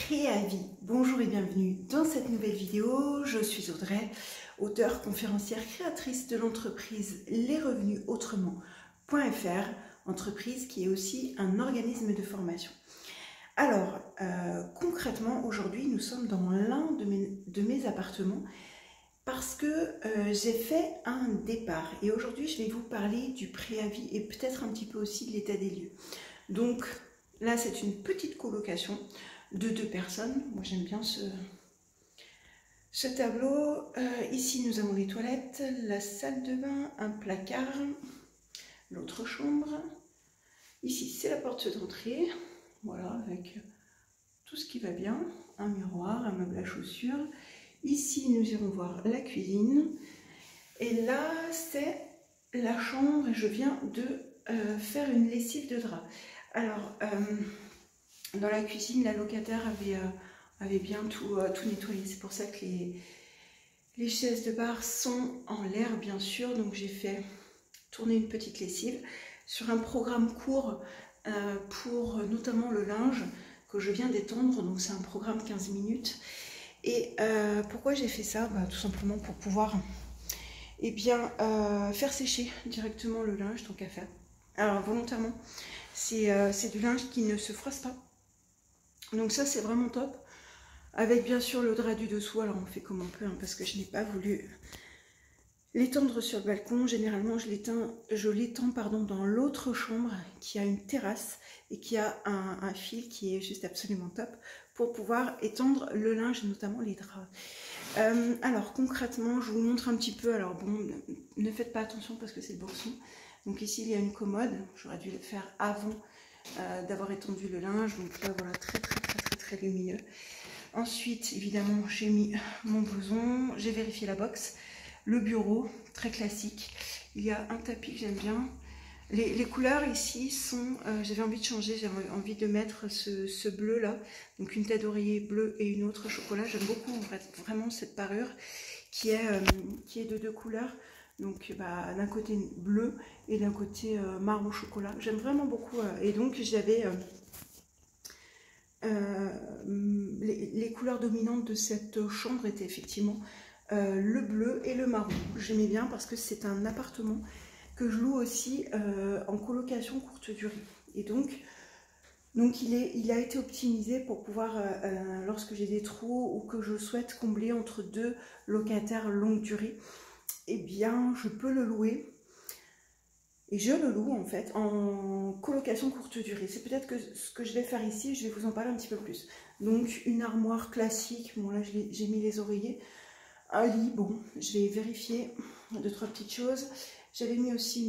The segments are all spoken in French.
Préavis. Bonjour et bienvenue dans cette nouvelle vidéo. Je suis Audrey, auteure, conférencière, créatrice de l'entreprise lesrevenusautrement.fr, entreprise qui est aussi un organisme de formation. Alors, concrètement, aujourd'hui, nous sommes dans l'un de mes appartements parce que j'ai fait un départ. Et aujourd'hui, je vais vous parler du préavis et peut-être un petit peu aussi de l'état des lieux. Donc, là, c'est une petite colocation de 2 personnes. Moi, j'aime bien ce tableau. Ici, nous avons les toilettes, la salle de bain, un placard, l'autre chambre. Ici, c'est la porte d'entrée. Voilà, avec tout ce qui va bien. Un miroir, un meuble à chaussures. Ici, nous irons voir la cuisine. Et là, c'est la chambre et je viens de faire une lessive de drap. Alors, dans la cuisine, la locataire avait bien tout nettoyé. C'est pour ça que les chaises de bar sont en l'air, bien sûr. Donc, j'ai fait tourner une petite lessive sur un programme court pour notamment le linge que je viens d'étendre. Donc, c'est un programme 15 minutes. Et pourquoi j'ai fait ça? Tout simplement pour pouvoir faire sécher directement le linge, tant qu'à faire. Alors, volontairement, c'est du linge qui ne se froisse pas. Donc ça, c'est vraiment top. Avec bien sûr le drap du dessous. Alors, on fait comme on peut, hein, parce que je n'ai pas voulu l'étendre sur le balcon. Généralement, je l'étends dans l'autre chambre qui a une terrasse et qui a un fil qui est juste absolument top pour pouvoir étendre le linge, notamment les draps. Alors, concrètement, je vous montre un petit peu. Alors, bon, ne faites pas attention parce que c'est le boxon. Donc ici, il y a une commode. J'aurais dû le faire avant d'avoir étendu le linge. Donc là, voilà, très lumineux. Ensuite, évidemment, j'ai mis mon blouson. J'ai vérifié la box. Le bureau, très classique. Il y a un tapis que j'aime bien. Les couleurs ici sont... j'avais envie de changer, j'avais envie de mettre ce bleu là. Donc une tête d'oreiller bleue et une autre chocolat. J'aime beaucoup vraiment cette parure qui est de 2 couleurs. Donc d'un côté bleu et d'un côté marron chocolat. J'aime vraiment beaucoup. Et donc j'avais... les couleurs dominantes de cette chambre étaient effectivement le bleu et le marron. J'aimais bien parce que c'est un appartement que je loue aussi en colocation courte durée. Et donc il a été optimisé pour pouvoir, lorsque j'ai des trous ou que je souhaite combler entre 2 locataires longue durée, eh bien je peux le louer. Et je le loue en fait en colocation courte durée. C'est peut-être que ce que je vais faire ici, je vais vous en parler un petit peu plus. Donc une armoire classique, bon là j'ai mis les oreillers. Un lit, bon, je vais vérifier 2-3 petites choses. J'avais mis aussi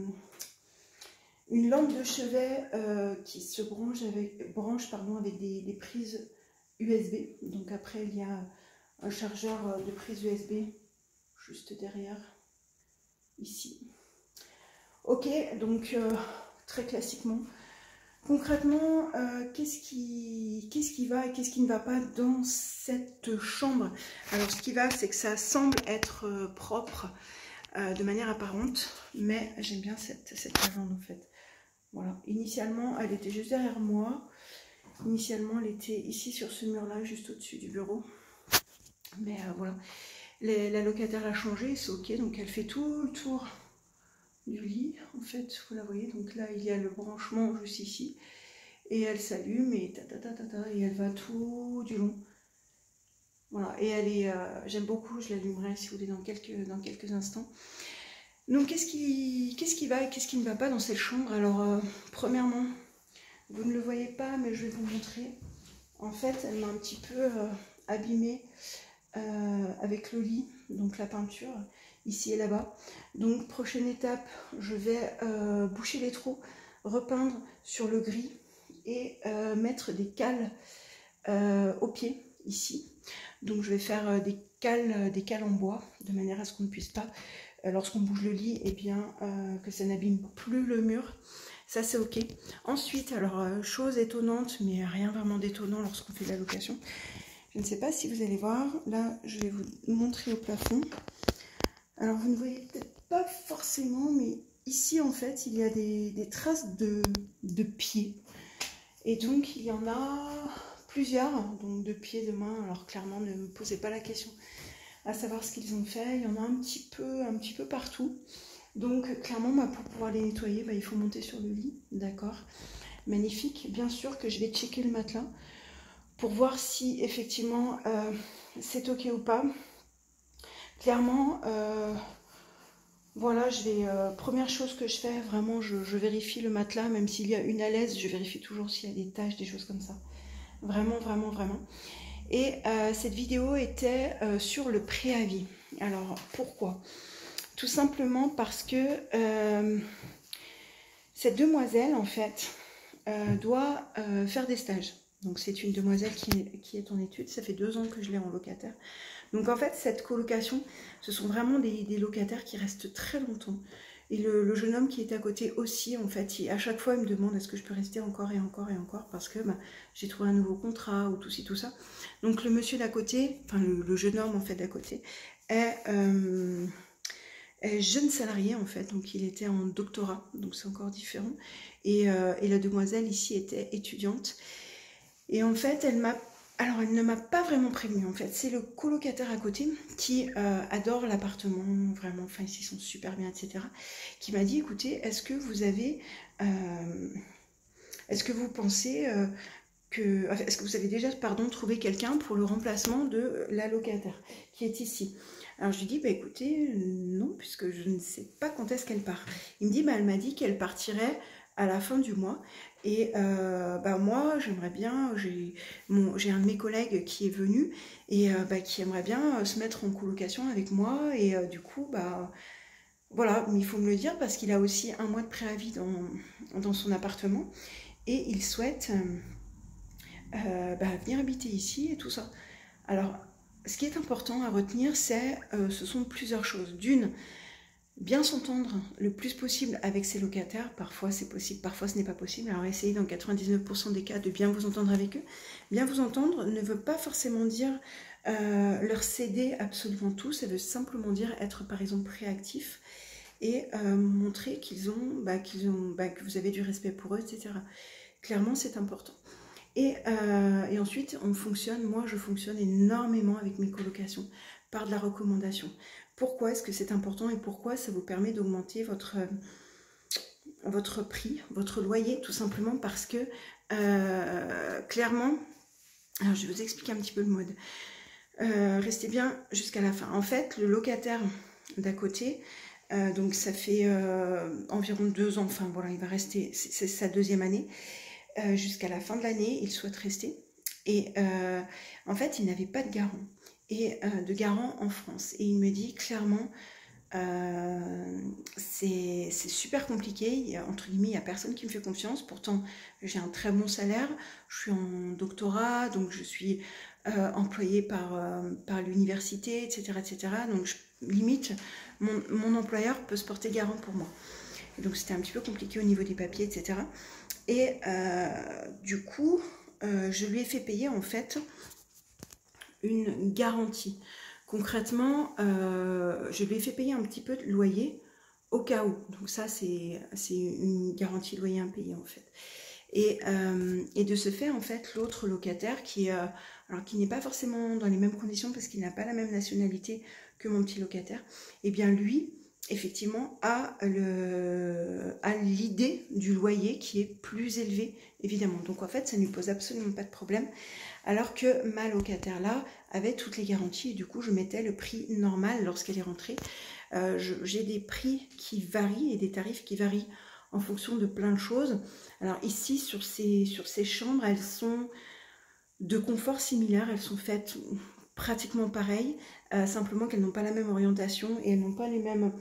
une lampe de chevet qui se branche avec des prises USB. Donc après, il y a un chargeur de prise USB juste derrière, ici. Ok, donc très classiquement. Concrètement, qu'est-ce qui va et qu'est-ce qui ne va pas dans cette chambre? Alors, ce qui va, c'est que ça semble être propre de manière apparente, mais j'aime bien cette légende en fait. Voilà, initialement, elle était juste derrière moi. Initialement, elle était ici sur ce mur-là, juste au-dessus du bureau. Mais voilà, la locataire l'a changé, c'est ok, donc elle fait tout le tour du lit, en fait, vous la voyez, donc là il y a le branchement juste ici, et elle s'allume, et et elle va tout du long. Voilà, et elle est, j'aime beaucoup, je l'allumerai si vous voulez dans quelques instants. Donc qu'est-ce qui va et qu'est-ce qui ne va pas dans cette chambre? Alors, premièrement, vous ne le voyez pas, mais je vais vous montrer. En fait, elle m'a un petit peu abîmée avec le lit, donc la peinture, ici et là-bas. Donc prochaine étape, je vais boucher les trous, repeindre sur le gris et mettre des cales au pied ici. Donc je vais faire des cales en bois de manière à ce qu'on ne puisse pas, lorsqu'on bouge le lit, et bien que ça n'abîme plus le mur. Ça c'est ok. Ensuite, alors chose étonnante, mais rien vraiment d'étonnant lorsqu'on fait de la location. Je ne sais pas si vous allez voir, là je vais vous montrer au plafond. Alors vous ne voyez peut-être pas forcément, mais ici en fait il y a des traces de pieds. Et donc il y en a plusieurs, donc de pieds, de mains. Alors clairement, ne me posez pas la question à savoir ce qu'ils ont fait. Il y en a un petit peu partout. Donc clairement, bah, pour pouvoir les nettoyer, bah, il faut monter sur le lit, d'accord? Magnifique. Bien sûr que je vais checker le matelas pour voir si effectivement c'est ok ou pas. Clairement, voilà, première chose que je fais, vraiment, je vérifie le matelas, même s'il y a une alaise, je vérifie toujours s'il y a des taches, des choses comme ça. Vraiment, vraiment, vraiment. Et cette vidéo était sur le préavis. Alors, pourquoi? Tout simplement parce que cette demoiselle, en fait, doit faire des stages. Donc, c'est une demoiselle qui est en études. Ça fait 2 ans que je l'ai en locataire. Donc, en fait, cette colocation, ce sont vraiment des locataires qui restent très longtemps. Et le jeune homme qui est à côté aussi, en fait, à chaque fois, il me demande est-ce que je peux rester encore et encore et encore parce que bah, j'ai trouvé un nouveau contrat ou tout ci, tout ça. Donc, le monsieur d'à côté, enfin, le jeune homme, en fait, d'à côté, est jeune salarié, en fait. Donc, il était en doctorat, donc c'est encore différent. Et la demoiselle, ici, était étudiante. Et en fait, elle ne m'a pas vraiment prévenue, en fait. C'est le colocataire à côté qui adore l'appartement, vraiment, enfin, ici, ils sont super bien, etc. Qui m'a dit, écoutez, est-ce que vous pensez est-ce que vous avez déjà, pardon, trouvé quelqu'un pour le remplacement de la locataire qui est ici? Alors, je lui dis, bah, écoutez, non, puisque je ne sais pas quand est-ce qu'elle part. Il me dit, bah, elle m'a dit qu'elle partirait à la fin du mois. Et bah, moi, j'aimerais bien, j'ai un de mes collègues qui est venu et bah, qui aimerait bien se mettre en colocation avec moi. Et du coup, bah, voilà, mais il faut me le dire parce qu'il a aussi 1 mois de préavis dans son appartement. Et il souhaite bah, venir habiter ici et tout ça. Alors, ce qui est important à retenir, ce sont plusieurs choses. D'une, bien s'entendre le plus possible avec ses locataires. Parfois c'est possible, parfois ce n'est pas possible. Alors essayez dans 99% des cas de bien vous entendre avec eux. Bien vous entendre ne veut pas forcément dire leur céder absolument tout. Ça veut simplement dire être par exemple réactif et montrer que vous avez du respect pour eux, etc. Clairement c'est important. Et ensuite, moi je fonctionne énormément avec mes colocations par de la recommandation. Pourquoi est-ce que c'est important et pourquoi ça vous permet d'augmenter votre prix, votre loyer, tout simplement parce que clairement, alors je vais vous expliquer un petit peu le mode. Restez bien jusqu'à la fin. En fait, le locataire d'à côté, donc ça fait environ 2 ans, enfin voilà, il va rester, c'est sa 2e année. Jusqu'à la fin de l'année, il souhaite rester. Et en fait, il n'avait pas de garant. Et de garant en France. Et il me dit clairement, c'est super compliqué. Entre guillemets, il n'y a personne qui me fait confiance. Pourtant, j'ai un très bon salaire. Je suis en doctorat, donc je suis employée par l'université, etc., etc. Donc, limite, mon employeur peut se porter garant pour moi. Et donc, c'était un petit peu compliqué au niveau des papiers, etc. Et du coup, je lui ai fait payer en fait une garantie. Concrètement, je lui ai fait payer un petit peu de loyer au cas où. Donc ça, c'est une garantie loyer impayé en fait. Et de ce fait, en fait, l'autre locataire qui n'est pas forcément dans les mêmes conditions parce qu'il n'a pas la même nationalité que mon petit locataire, et bien lui, effectivement, a l'idée du loyer qui est plus élevé, évidemment. Donc en fait, ça ne lui pose absolument pas de problème. Alors que ma locataire là avait toutes les garanties et du coup, je mettais le prix normal lorsqu'elle est rentrée. J'ai des prix qui varient et des tarifs qui varient en fonction de plein de choses. Alors ici, sur ces chambres, elles sont de confort similaire, elles sont faites pratiquement pareilles, simplement qu'elles n'ont pas la même orientation et elles n'ont pas les mêmes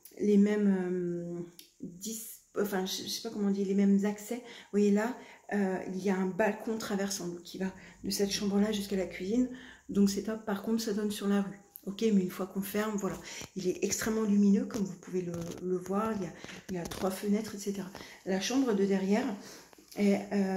enfin je sais pas comment on dit, les mêmes accès. Vous voyez là, il y a un balcon traversant qui va de cette chambre là jusqu'à la cuisine, donc c'est top. Par contre, ça donne sur la rue. Ok, mais une fois qu'on ferme, voilà, il est extrêmement lumineux comme vous pouvez le voir. Il y a 3 fenêtres, etc. La chambre de derrière est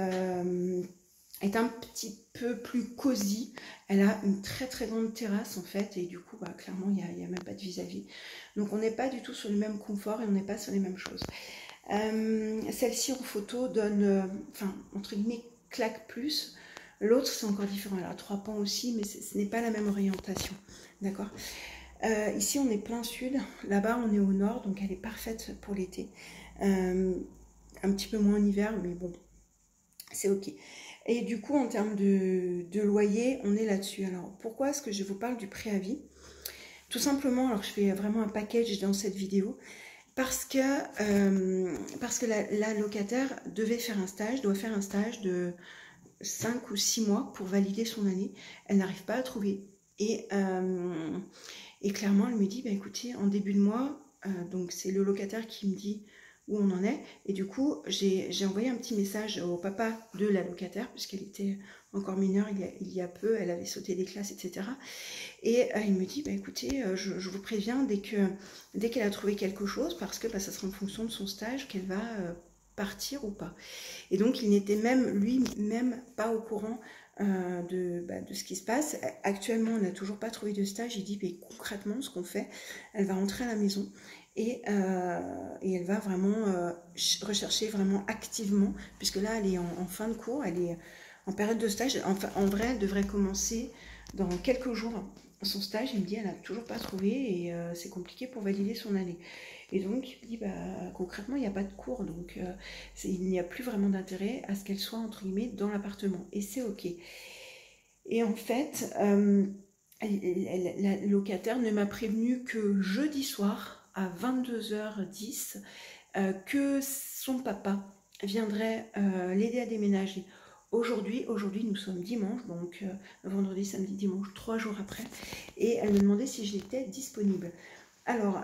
un petit peu plus cosy. Elle a une très très grande terrasse en fait, et du coup bah, clairement il n'y a même pas de vis-à-vis. Donc on n'est pas du tout sur le même confort et on n'est pas sur les mêmes choses. Celle-ci en photo donne, enfin entre guillemets, claque plus. L'autre, c'est encore différent. Elle a 3 pans aussi, mais ce n'est pas la même orientation. D'accord. Ici, on est plein sud. Là-bas, on est au nord, donc elle est parfaite pour l'été. Un petit peu moins en hiver, mais bon, c'est ok. Et du coup, en termes de loyer, on est là-dessus. Alors, pourquoi est-ce que je vous parle du préavis? Tout simplement, alors je fais vraiment un package dans cette vidéo, parce que la locataire doit faire un stage de 5 ou 6 mois pour valider son année. Elle n'arrive pas à trouver. Et clairement, elle me dit, bah, écoutez, en début de mois, donc c'est le locataire qui me dit où on en est. Et du coup, j'ai envoyé un petit message au papa de la locataire, puisqu'elle était encore mineure il y a peu, elle avait sauté des classes, etc. Et il me dit, bah, écoutez, je vous préviens, dès qu'elle a trouvé quelque chose, parce que bah, ça sera en fonction de son stage qu'elle va partir ou pas. Et donc, il n'était lui-même pas au courant de ce qui se passe. Actuellement, on n'a toujours pas trouvé de stage. Il dit, mais concrètement, ce qu'on fait, elle va rentrer à la maison et elle va vraiment rechercher vraiment activement, puisque là, elle est en fin de cours, elle est en période de stage. Enfin, en vrai, elle devrait commencer dans quelques jours son stage. Il me dit, elle n'a toujours pas trouvé et c'est compliqué pour valider son année. Et donc, il dit, bah, concrètement, il n'y a pas de cours, donc il n'y a plus vraiment d'intérêt à ce qu'elle soit, entre guillemets, dans l'appartement. Et c'est ok. Et en fait, la locataire ne m'a prévenu que jeudi soir, à 22h10, que son papa viendrait l'aider à déménager. Aujourd'hui, nous sommes dimanche, donc vendredi, samedi, dimanche, 3 jours après. Et elle me demandait si j'étais disponible. Alors...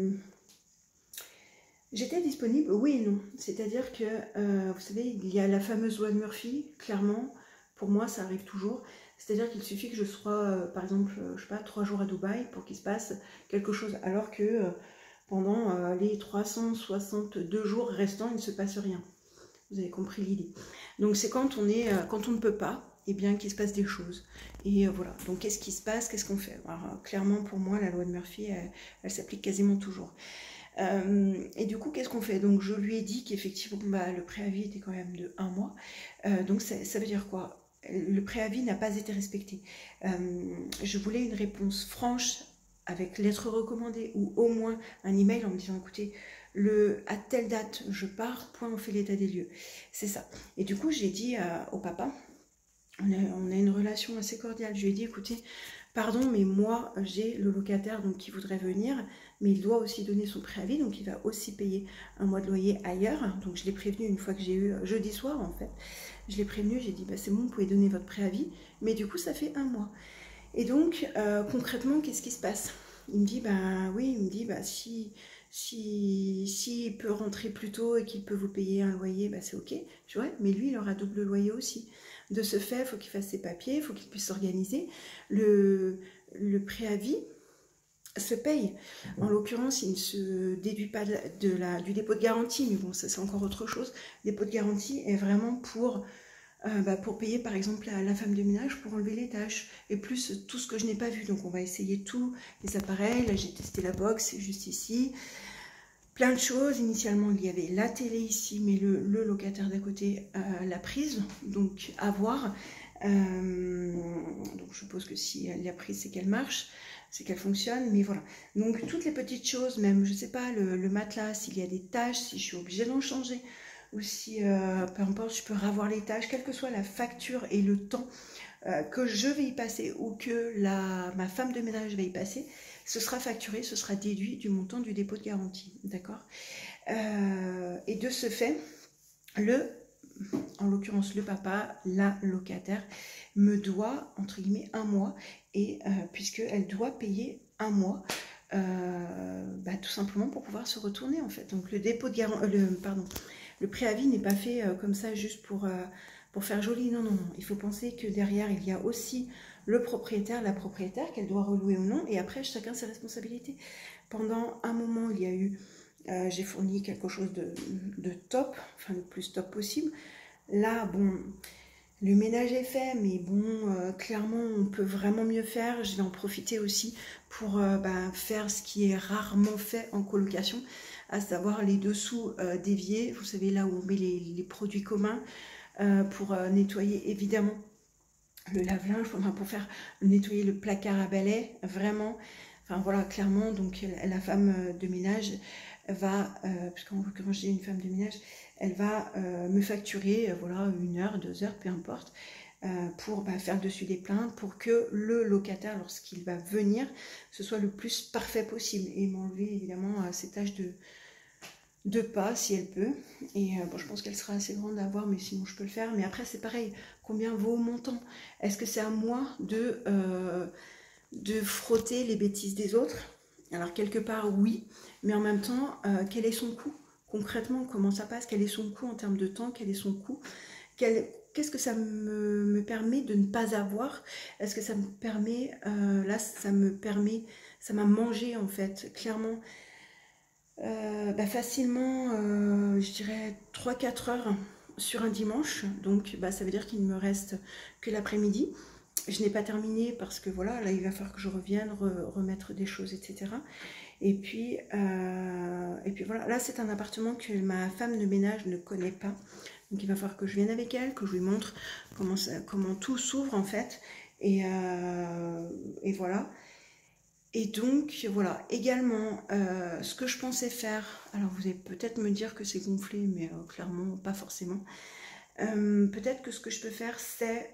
j'étais disponible, oui et non. C'est-à-dire que, vous savez, il y a la fameuse loi de Murphy, clairement, pour moi, ça arrive toujours. C'est-à-dire qu'il suffit que je sois, par exemple, je sais pas, 3 jours à Dubaï pour qu'il se passe quelque chose, alors que pendant les 362 jours restants, il ne se passe rien. Vous avez compris l'idée. Donc c'est quand on ne peut pas, et bien qu'il se passe des choses. Et voilà. Donc qu'est-ce qui se passe, qu'est-ce qu'on fait? Alors, clairement, pour moi, la loi de Murphy, elle s'applique quasiment toujours. Et du coup, qu'est-ce qu'on fait? Donc, je lui ai dit qu'effectivement, bah, le préavis était quand même de 1 mois. Donc, ça veut dire quoi? Le préavis n'a pas été respecté. Je voulais une réponse franche avec lettre recommandée ou au moins un email en me disant, écoutez, à telle date, je pars, point, on fait l'état des lieux. C'est ça. Et du coup, j'ai dit au papa, on a une relation assez cordiale. Je lui ai dit, écoutez, pardon, mais moi, j'ai le locataire donc, qui voudrait venir, mais il doit aussi donner son préavis, donc il va aussi payer un mois de loyer ailleurs. Donc je l'ai prévenu une fois que j'ai eu, jeudi soir en fait, je l'ai prévenu, j'ai dit, bah, c'est bon, vous pouvez donner votre préavis, mais du coup, ça fait 1 mois. Et donc, concrètement, qu'est-ce qui se passe? Il me dit, bah oui, il me dit, bah si il peut rentrer plus tôt et qu'il peut vous payer un loyer, bah c'est ok. Je dis, ouais, mais lui, il aura double loyer aussi. De ce fait, il faut qu'il fasse ses papiers, il faut qu'il puisse s'organiser. Le préavis se paye. En l'occurrence, il ne se déduit pas du dépôt de garantie, mais bon, ça c'est encore autre chose. Le dépôt de garantie est vraiment pour payer par exemple la femme de ménage pour enlever les tâches et plus tout ce que je n'ai pas vu. Donc on va essayer tous les appareils. Là j'ai testé la box, c'est juste ici. Plein de choses. Initialement il y avait la télé ici, mais le locataire d'à côté l'a prise, donc à voir. Donc je suppose que si elle l'a prise, c'est qu'elle marche, c'est qu'elle fonctionne, mais voilà. Donc toutes les petites choses, même je sais pas, le matelas, s'il y a des taches, si je suis obligée d'en changer, ou si, peu importe, je peux ravoir les tâches, quelle que soit la facture et le temps que je vais y passer ou que ma femme de ménage va y passer, ce sera facturé, ce sera déduit du montant du dépôt de garantie, d'accord? Et de ce fait, en l'occurrence le papa, la locataire, me doit, entre guillemets, 1 mois, et puisqu'elle doit payer 1 mois, tout simplement pour pouvoir se retourner, en fait. Donc le dépôt de garantie, le préavis n'est pas fait comme ça juste pour faire joli. Non, non, non. Il faut penser que derrière, il y a aussi le propriétaire, la propriétaire, qu'elle doit relouer ou non. Et après, chacun ses responsabilités. Pendant un moment, il y a eu... j'ai fourni quelque chose de top, enfin le plus top possible. Là, bon, le ménage est fait, mais bon, clairement, on peut vraiment mieux faire. Je vais en profiter aussi pour faire ce qui est rarement fait en colocation, à savoir les dessous d'évier, vous savez, là où on met les produits communs pour nettoyer évidemment le lave-linge, enfin, pour faire nettoyer le placard à balai, vraiment. Enfin voilà, clairement, donc la femme de ménage va, parce qu'en l'occurrence j'ai une femme de ménage, elle va me facturer, voilà, 1 heure, 2 heures, peu importe, pour faire le dessus des plaintes, pour que le locataire, lorsqu'il va venir, ce soit le plus parfait possible, et m'enlever évidemment ces tâches de pas, si elle peut. Et bon, je pense qu'elle sera assez grande à avoir, mais sinon je peux le faire. Mais après, c'est pareil, combien vaut mon temps? Est-ce que c'est à moi de frotter les bêtises des autres? Alors quelque part oui, mais en même temps, quel est son coût? Concrètement, comment ça passe? Quel est son coût en termes de temps? Quel est son coût? Qu'est-ce que ça me permet de ne pas avoir? Est-ce que ça me permet, là ça me permet, ça m'a mangé en fait, clairement, facilement, je dirais 3-4 heures sur un dimanche, donc ça veut dire qu'il ne me reste que l'après-midi. Je n'ai pas terminé parce que voilà, là il va falloir que je revienne remettre des choses, etc. Et puis voilà, là c'est un appartement que ma femme de ménage ne connaît pas. Donc il va falloir que je vienne avec elle, que je lui montre comment tout s'ouvre en fait. Et voilà. Et donc voilà, également, ce que je pensais faire, alors vous allez peut-être me dire que c'est gonflé, mais clairement pas forcément. Peut-être que ce que je peux faire, c'est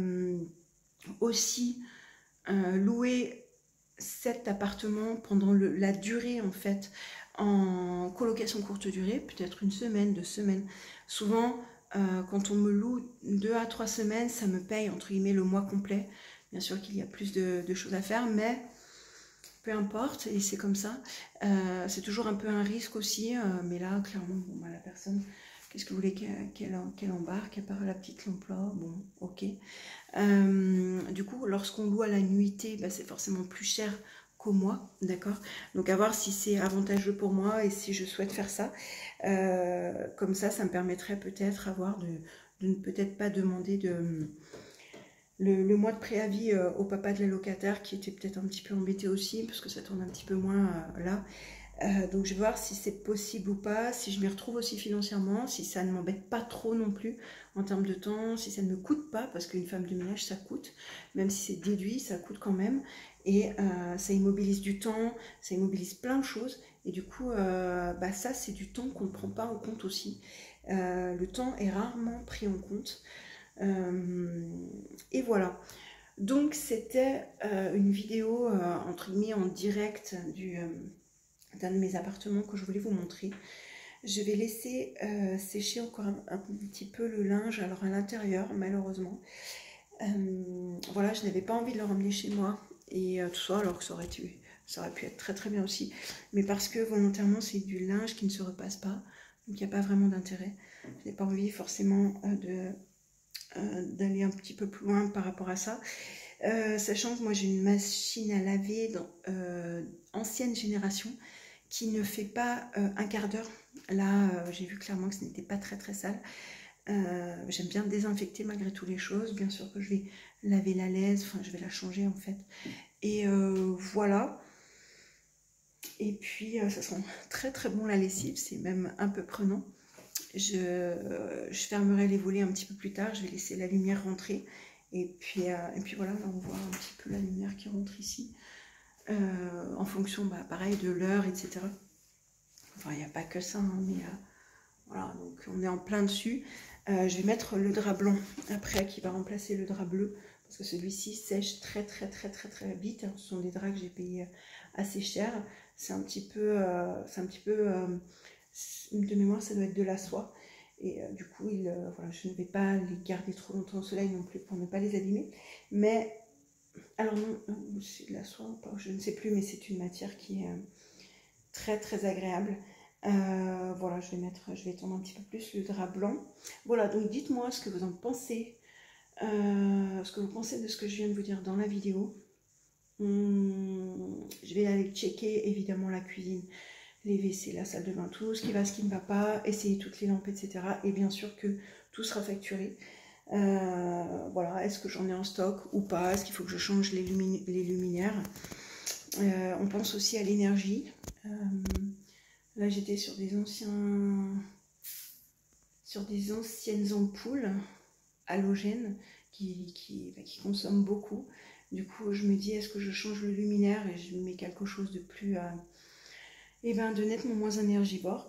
aussi louer cet appartement pendant la durée en fait, en colocation courte durée, peut-être 1 semaine, 2 semaines. Souvent, quand on me loue 2 à 3 semaines, ça me paye entre guillemets le mois complet. Bien sûr qu'il y a plus de choses à faire, mais peu importe, et c'est comme ça. C'est toujours un peu un risque aussi, mais là, clairement, bon, la personne, qu'est-ce que vous voulez qu'elle embarque, à part la petite lampe là, bon, ok. Du coup, lorsqu'on loue à la nuitée, c'est forcément plus cher qu'au mois, d'accord? Donc à voir si c'est avantageux pour moi et si je souhaite faire ça. Comme ça me permettrait peut-être de ne peut-être pas demander le mois de préavis au papa de la locataire, qui était peut-être un petit peu embêté aussi parce que ça tourne un petit peu moins là. Donc je vais voir si c'est possible ou pas, si je m'y retrouve aussi financièrement, si ça ne m'embête pas trop non plus en termes de temps, si ça ne me coûte pas, parce qu'une femme de ménage ça coûte, même si c'est déduit, ça coûte quand même, et ça immobilise du temps, ça immobilise plein de choses, et du coup ça c'est du temps qu'on ne prend pas en compte aussi. Le temps est rarement pris en compte. Et voilà, donc c'était une vidéo entre guillemets en direct d'un de mes appartements que je voulais vous montrer. Je vais laisser sécher encore un petit peu le linge, alors à l'intérieur malheureusement. Voilà, je n'avais pas envie de le ramener chez moi et tout ça, alors que ça aurait pu être très très bien aussi, mais parce que volontairement c'est du linge qui ne se repasse pas, donc il n'y a pas vraiment d'intérêt. Je n'ai pas envie forcément d'aller un petit peu plus loin par rapport à ça, sachant que moi j'ai une machine à laver ancienne génération qui ne fait pas un quart d'heure. Là j'ai vu clairement que ce n'était pas très très sale. J'aime bien désinfecter malgré tout les choses, bien sûr que je vais laver la laise, enfin je vais la changer en fait, et voilà. Et puis ça sent très très bon la lessive, c'est même un peu prenant. Je fermerai les volets un petit peu plus tard, je vais laisser la lumière rentrer, et puis voilà, là on voit un petit peu la lumière qui rentre ici, en fonction pareil de l'heure, etc. Enfin il n'y a pas que ça, hein, mais voilà, donc on est en plein dessus. Je vais mettre le drap blanc après qui va remplacer le drap bleu, parce que celui-ci sèche très très très très très vite, hein. Ce sont des draps que j'ai payés assez cher, c'est un petit peu de mémoire ça doit être de la soie, et du coup voilà, je ne vais pas les garder trop longtemps au soleil non plus pour ne pas les abîmer, mais alors non, c'est de la soie ou pas, je ne sais plus, mais c'est une matière qui est très très agréable. Voilà, je vais étendre un petit peu plus le drap blanc. Voilà, donc dites-moi ce que vous en pensez, ce que vous pensez de ce que je viens de vous dire dans la vidéo. Je vais aller checker évidemment la cuisine, les WC, la salle de bain, tout ce qui va, ce qui ne va pas, essayer toutes les lampes, etc. Et bien sûr que tout sera facturé. Voilà, est-ce que j'en ai en stock ou pas? Est-ce qu'il faut que je change les luminaires? On pense aussi à l'énergie. Là, j'étais sur des anciennes ampoules halogènes qui consomme beaucoup. Du coup, je me dis, est-ce que je change le luminaire et je mets quelque chose de plus, de nettement moins énergivore,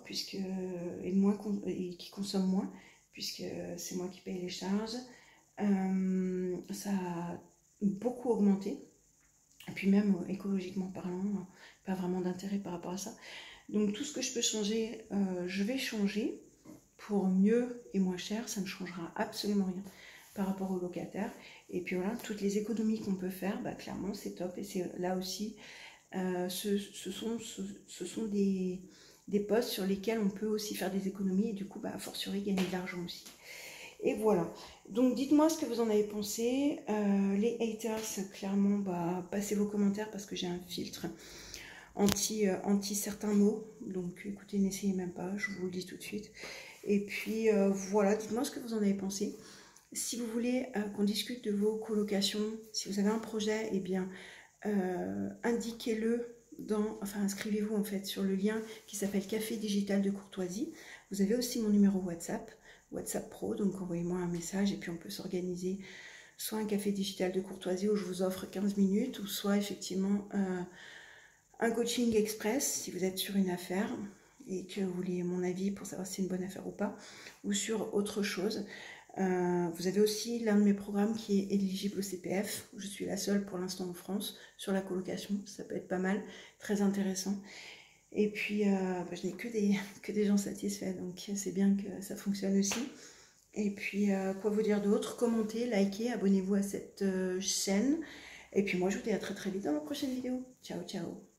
et qui consomme moins, puisque c'est moi qui paye les charges. Ça a beaucoup augmenté, et puis même écologiquement parlant, pas vraiment d'intérêt par rapport à ça. Donc tout ce que je peux changer, je vais changer pour mieux et moins cher. Ça ne changera absolument rien par rapport aux locataires. Et puis voilà, toutes les économies qu'on peut faire, clairement c'est top. Et c'est là aussi, ce sont des postes sur lesquels on peut aussi faire des économies et du coup, a fortiori gagner de l'argent aussi. Et voilà. Donc dites-moi ce que vous en avez pensé. Les haters, clairement, passez vos commentaires parce que j'ai un filtre anti certains mots. Donc écoutez, n'essayez même pas, je vous le dis tout de suite. Et puis voilà, dites-moi ce que vous en avez pensé. Si vous voulez qu'on discute de vos colocations, si vous avez un projet, eh bien indiquez-le inscrivez-vous en fait sur le lien qui s'appelle Café Digital de Courtoisie. Vous avez aussi mon numéro WhatsApp Pro, donc envoyez-moi un message et puis on peut s'organiser soit un café digital de courtoisie où je vous offre 15 minutes, ou soit effectivement un coaching express si vous êtes sur une affaire et que vous voulez mon avis pour savoir si c'est une bonne affaire ou pas, ou sur autre chose. Vous avez aussi l'un de mes programmes qui est éligible au CPF. Je suis la seule pour l'instant en France sur la colocation. Ça peut être pas mal, très intéressant. Et puis, je n'ai que des gens satisfaits, donc c'est bien que ça fonctionne aussi. Et puis, quoi vous dire d'autre? Commentez, likez, abonnez-vous à cette chaîne. Et puis moi, je vous dis à très très vite dans ma prochaine vidéo. Ciao, ciao!